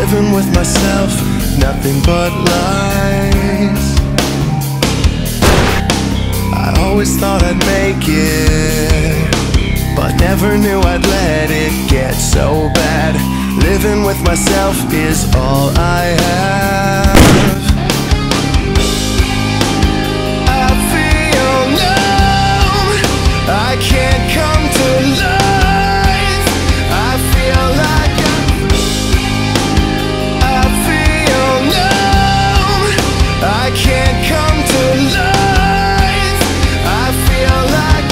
living with myself, nothing but lies. I always thought I'd make it, but never knew I'd let it get so bad. Living with myself is all I have. I feel numb, I can't come to life. I feel like I feel numb, I can't come to life. I feel like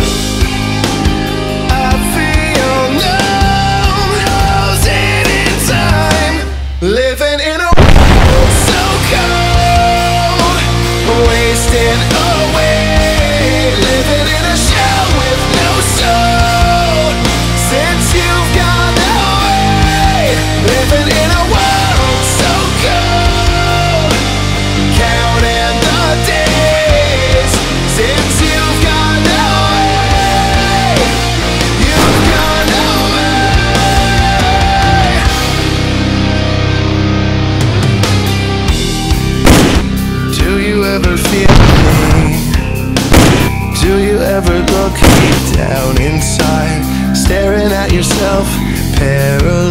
I feel numb, frozen in time, living in a world so cold, wasting away, living in a shell with no soul. Since you've gone away, living in a world so cold, counting the days. Since you've gone away, you've gone away. Do you ever feel me? Do you ever look deep down inside, staring at yourself, paralyzed?